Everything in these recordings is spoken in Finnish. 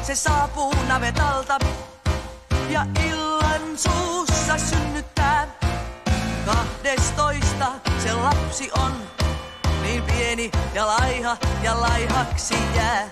se saapuu navetalta ja illan suussa synnyttää. 12 se lapsi on, niin pieni ja laiha ja laihaksi jää.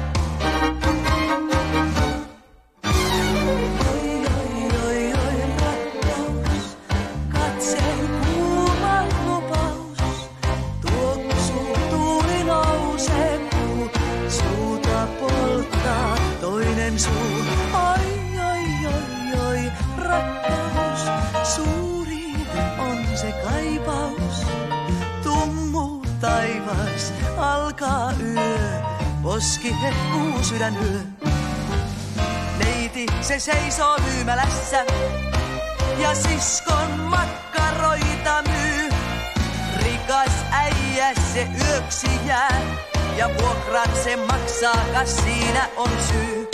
Oi, oi, oi, oi, rakkaus, katseen kuuma lupaus. Tuoksuu tuuli nousee puu, suuta polttaa toinen suu. Oi, oi, oi, oi, rakkaus, suuri on se kaipaus. Tummu taivas, alkaa yö, poski hehkuu sydänyö. Neiti se seisoo myymälässä ja siskon makkaroita myy. Rikas äijä se yöksi jää ja vuokran se maksaa, kas siinä on syy.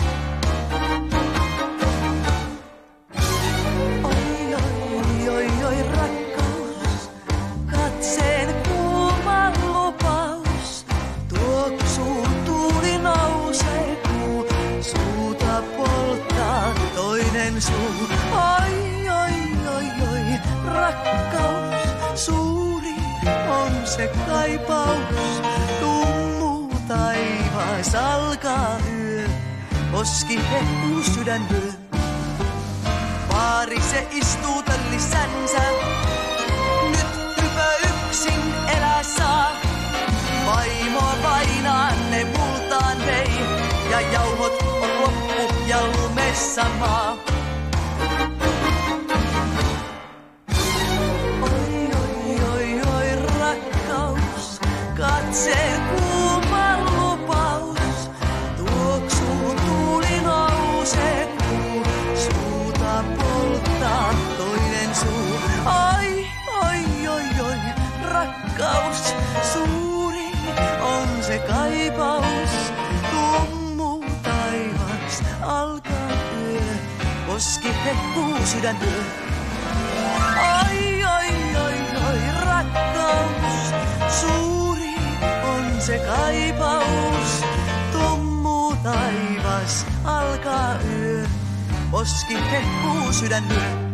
Oi, oi, oi, oi, rakkaus, katseen kuuma lupaus. Tuoksuu tuuli nousee kuu, suuta polttaa toinen suu. Oi, oi, oi, oi, rakkaus, suuri on se kaipaus. Tummu taivas, alkaa yö, poski hehkuu sydänvyö. Paari se istuu töllissänsä, nyt typö yksin elää saa. Vaimoa painaa ne multaan vei, ja jauhot on loppu ja lumessa maa. Oi, oi, oi, oi, rakkaus, katseen kuuma lupaus. Tuoksuu tuuli nousee kuu, suuta polttaa toinen suu. Oi, oi, oi, oi, rakkaus, suuri on se kaipaus. Tummu taivas, alkaa yö, poski hehkuu sydänyö. Oi, oi, oi, oi, rakkaus, suuri on se kaipaus. Tummu taivas, alkaa yö, poski hehkuu sydänyö.